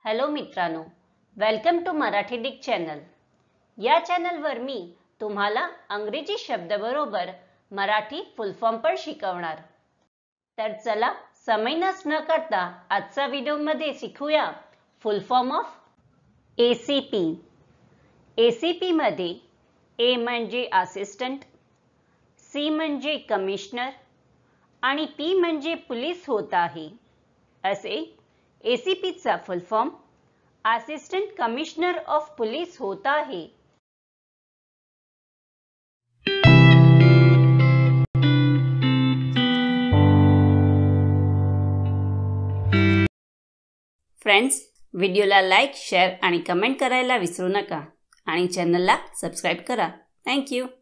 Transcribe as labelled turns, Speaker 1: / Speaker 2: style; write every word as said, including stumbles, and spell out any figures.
Speaker 1: Hello मित्रांनो, welcome to Marathi डिक channel. या चॅनलवर मी तुम्हाला अंग्रेजी शब्दाबरोबर मराठी फुल फॉर्म पण शिकवणार। तर चला समय नष्ट न करता आजच्या व्हिडिओमध्ये शिकूया full form of ACP. ACP मध्ये ए म्हणजे असिस्टंट, सी म्हणजे कमिशनर आणि पी म्हणजे पोलीस होत आहे। असे एसीपीचा full form assistant commissioner of police होता है। फ्रेंड्स, व्हिडिओला लाईक, शेअर आणि कमेंट करायला विसरू नका आणि चॅनलला सबस्क्राइब करा। Thank you.